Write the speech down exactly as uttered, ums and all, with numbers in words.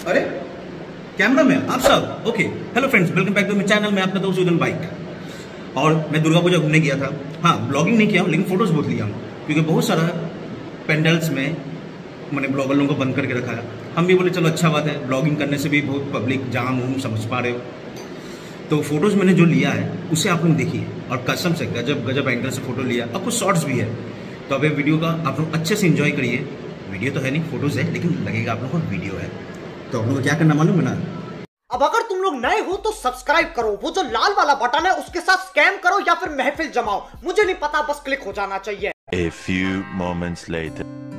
अरे कैमरा में आप सब okay. Hello friends, welcome back to my channel. मैं अपना दोस्त उदन बाइक, और मैं दुर्गा पूजा घूमने गया था। हाँ, ब्लॉगिंग नहीं किया हूँ, लेकिन फोटोज बहुत लिया हूँ, क्योंकि बहुत सारा पेंडल्स में मैंने ब्लॉगर लोगों को बंद करके रखा है। हम भी बोले चलो अच्छा बात है, ब्लॉगिंग करने से भी बहुत पब्लिक जाम हूँ, समझ पा रहे हो। तो फोटोज मैंने जो लिया है उसे आप लोग देखिए, और कसम से गजब गजब एंगल से फोटो लिया। अब कुछ शॉर्ट्स भी है, तो अब वीडियो का आप लोग अच्छे से एंजॉय करिए। वीडियो तो है नहीं, फोटोज है, लेकिन लगेगा आप लोग को वीडियो है। तो आप लोग को क्या करना मालूम है ना? अब अगर तुम लोग नए हो तो सब्सक्राइब करो, वो जो लाल वाला बटन है उसके साथ स्कैम करो या फिर महफिल जमाओ, मुझे नहीं पता, बस क्लिक हो जाना चाहिए। A few moments later.